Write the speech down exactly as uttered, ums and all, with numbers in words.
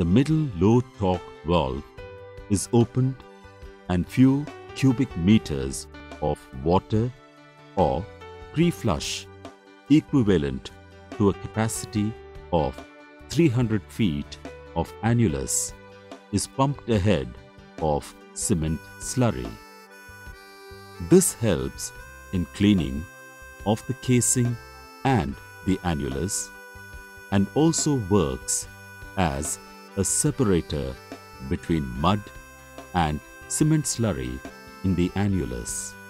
the middle low torque valve is opened and few cubic meters of water or pre-flush equivalent to a capacity of three hundred feet of annulus is pumped ahead of cement slurry. This helps in cleaning of the casing and the annulus and also works as a separator between mud and cement slurry in the annulus.